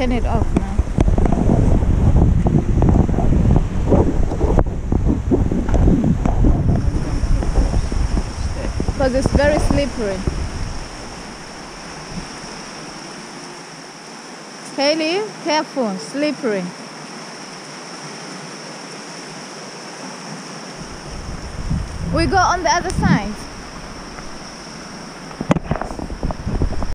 turn it off now. Because it's very slippery. Haley, careful, slippery. We go on the other side.